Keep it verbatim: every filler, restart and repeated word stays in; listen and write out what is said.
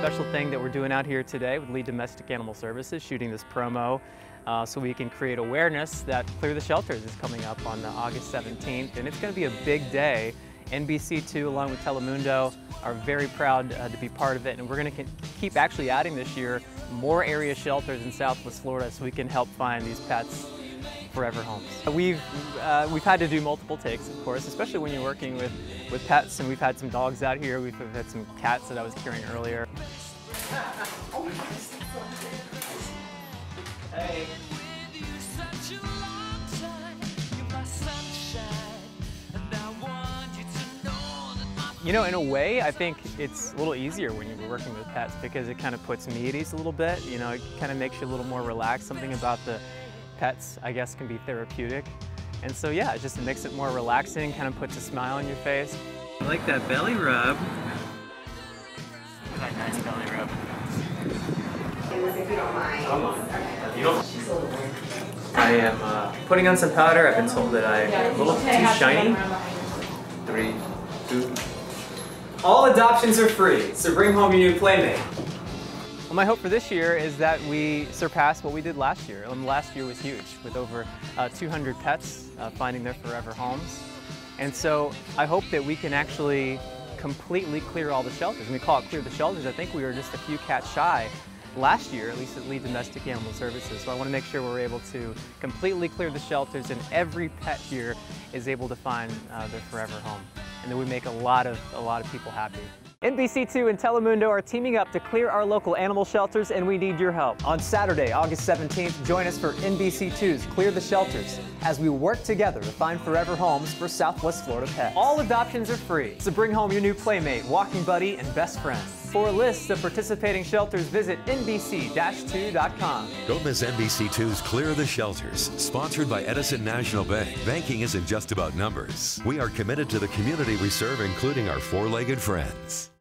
special thing that we're doing out here today with Lee Domestic Animal Services, shooting this promo uh, so we can create awareness that Clear the Shelters is coming up on uh, August seventeenth, and it's going to be a big day. N B C two, along with Telemundo, are very proud uh, to be part of it, and we're going to keep actually adding this year more area shelters in Southwest Florida so we can help find these pets forever homes. We've, uh, we've had to do multiple takes, of course, especially when you're working with, with pets, and we've had some dogs out here, we've had some cats that I was carrying earlier. Hey. You know, in a way, I think it's a little easier when you're working with pets because it kind of puts me at ease a little bit. You know, it kind of makes you a little more relaxed. Something about the pets, I guess, can be therapeutic. And so, yeah, it just makes it more relaxing, kind of puts a smile on your face. I like that belly rub. That nice belly rub. If you don't mind. Okay. You don't. I am uh, putting on some powder. I've been told that I'm a little too shiny. Three, two. All adoptions are free, so bring home your new playmate. Well, my hope for this year is that we surpass what we did last year. Um, last year was huge, with over uh, two hundred pets uh, finding their forever homes. And so I hope that we can actually completely clear all the shelters. And we call it Clear the Shelters. I think we were just a few cats shy last year, at least at Lee Domestic Animal Services. So I want to make sure we're able to completely clear the shelters and every pet here is able to find uh, their forever home. And then we make a lot of, a lot of people happy. N B C two and Telemundo are teaming up to clear our local animal shelters, and we need your help. On Saturday, August seventeenth, join us for N B C two's Clear the Shelters as we work together to find forever homes for Southwest Florida pets. All adoptions are free, so bring home your new playmate, walking buddy, and best friend. For a list of participating shelters, visit N B C two dot com. Don't miss N B C two's Clear the Shelters, sponsored by Edison National Bank. Banking isn't just about numbers. We are committed to the community we serve, including our four-legged friends.